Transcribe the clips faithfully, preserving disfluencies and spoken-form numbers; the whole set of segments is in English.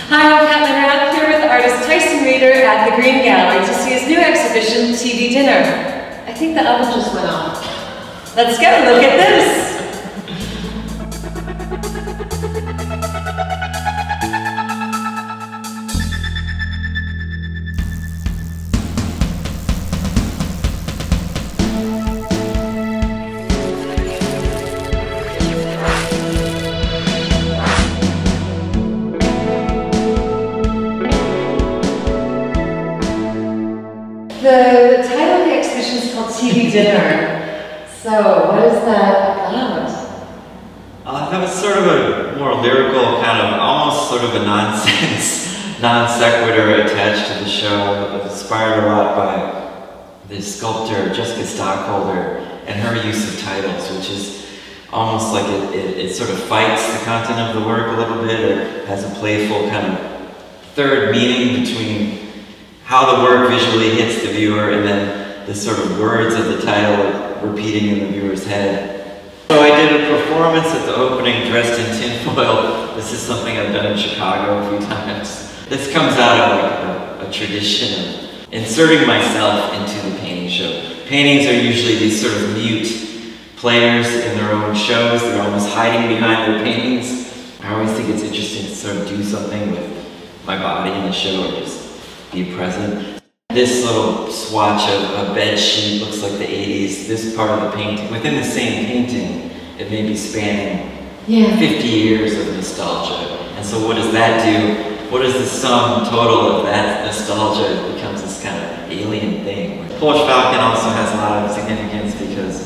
Hi, I'm Kathleen Rapp here with artist Tyson Reeder at the Green Gallery to see his new exhibition, T V Dinner. I think the oven just went off. Let's go, look at this! The title of the exhibition is called T V Dinner. So, what is that about? Uh, that was sort of a more lyrical, kind of almost sort of a nonsense, non sequitur attached to the show. It was inspired a lot by the sculptor Jessica Stockholder and her use of titles, which is almost like it, it, it sort of fights the content of the work a little bit, or has a playful kind of third meaning between how the work visually hits the viewer and then the sort of words of the title repeating in the viewer's head. So I did a performance at the opening dressed in tinfoil. This is something I've done in Chicago a few times. This comes out of like a, a tradition of inserting myself into the painting show. Paintings are usually these sort of mute players in their own shows. They're almost hiding behind their paintings. I always think it's interesting to sort of do something with my body in the show, or just be present. This little swatch of a bed sheet looks like the eighties. This part of the painting, within the same painting, it may be spanning yeah. fifty years of nostalgia. And so what does that do? What is the sum total of that nostalgia? It becomes this kind of alien thing. Polish Falcon also has a lot of significance because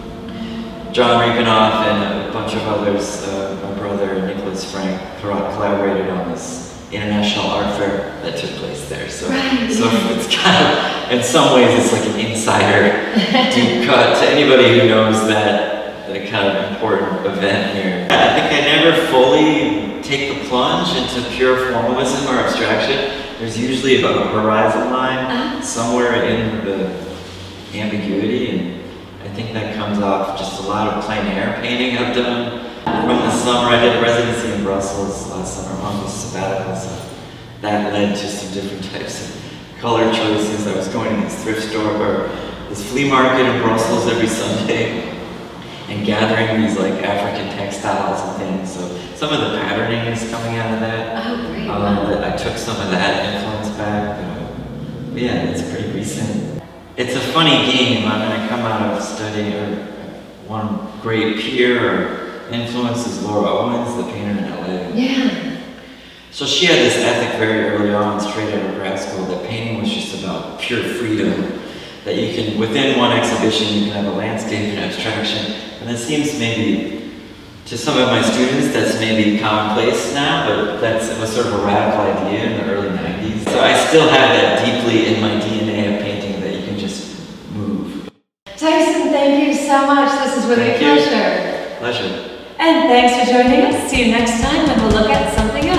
John Reepenoff and a bunch of others, uh, my brother Nicholas Frank, collaborated on this international art fair that took place there. So, right, so yeah. it's kind of, in some ways, it's like an insider deep cut to anybody who knows that, that kind of important event here. I think I never fully take the plunge into pure formalism or abstraction. There's usually a horizon line somewhere in the ambiguity, and I think that comes off just a lot of plein air painting I've done. From the summer, I did a residency in Brussels last summer on this sabbatical, so that led to some different types of color choices. I was going to this thrift store, or this flea market in Brussels every Sunday, and gathering these like African textiles and things. So some of the patterning is coming out of that. Oh, great. Um, Wow. I took some of that influence back. But, but yeah, it's pretty recent. It's a funny game. I'm going to come out of studying, or one great peer or influences Laura Owens, the painter in L A. Yeah. So she had this ethic very early on, straight out of grad school, that painting was just about pure freedom. That you can, within one exhibition, you can have a landscape and abstraction. And it seems maybe, to some of my students, that's maybe commonplace now, but that's, it was sort of a radical idea in the early nineties. So I still have that deeply in my D N A of painting, that you can just move. Tyson, thank you so much. This is really Thank a pleasure. you. Pleasure. And thanks for joining us. See you next time, and we'll look at something else.